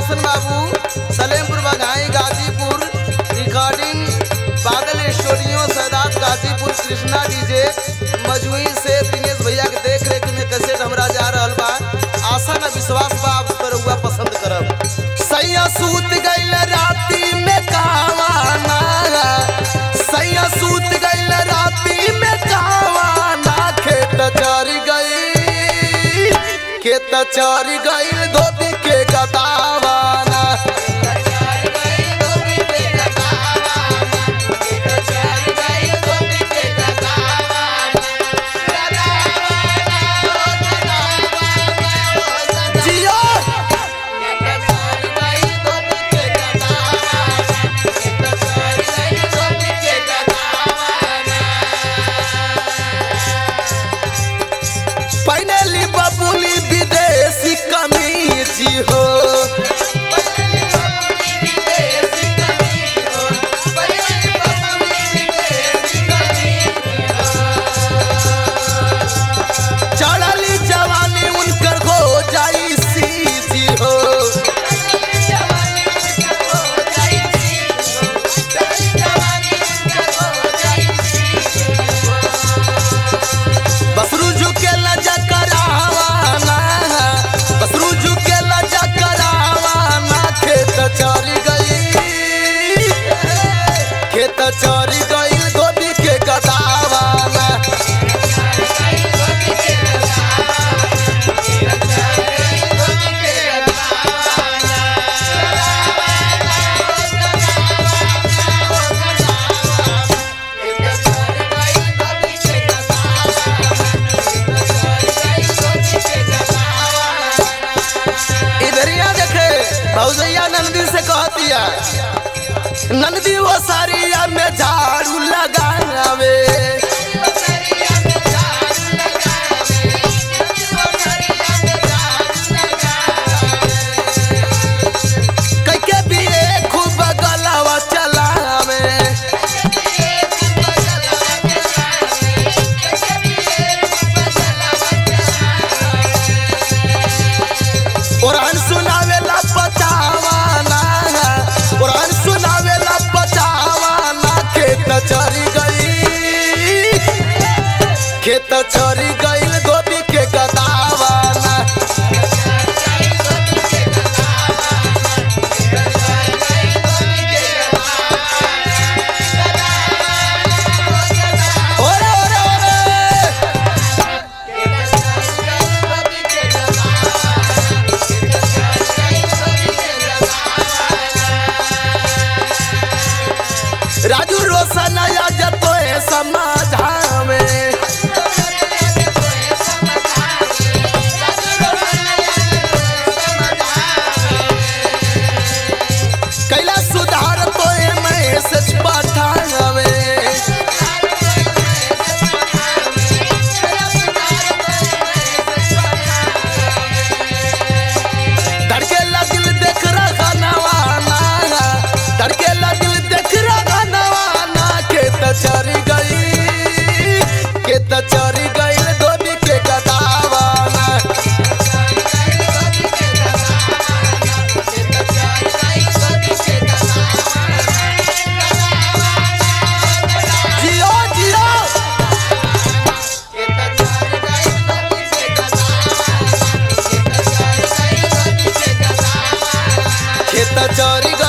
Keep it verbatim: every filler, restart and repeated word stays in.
रोशन Babu, Salempur Baghai Ghazipur, recording Badal studio Sadat Ghazipur, Krishna DJ Majui से दिनेश भैया के देख रेख में कैसेट हमरा जा रहल बा। आशा न विश्वास बा आप पर हुआ पसंद करब। सैया सूत गइल राती में कावाना, सैया सूत गइल राती में कावाना, खेत चरी गई, खेत चरी गइल धोबी के गदावाना। फाइनली बबुली विदेशी कमीजी हो, चढ़ली जवानी उनकर हो जाई सीजी हो। बसरू झुके लजा करावाना, बसरू झुके लजा करावाना, खेत चरी गई, खेत चरी गई धोबी के गदावाना। भौजैया नंदी से कहतिया, नंदी वो सारिया में झाड़ू लगावे, कैके भी खूब गलावा चलावे, कुरान सुनावेला पचावाना, कुरान सुनावेला पचावाना, खेत चरी गई, खेत चरी गई धोबी के गदावाना। ओरे ओरे ओरे राजू रोशन आया जतो है समाधावे, कैला सुधार तो है मैसेज पठावे, धड़के लगिल देख रहा नवाना, धड़के लगिल देख रहा नवाना, खेत चरी गई, खेत चरी गई धोबी के गदावाना। जियो जियो खेत चरी गई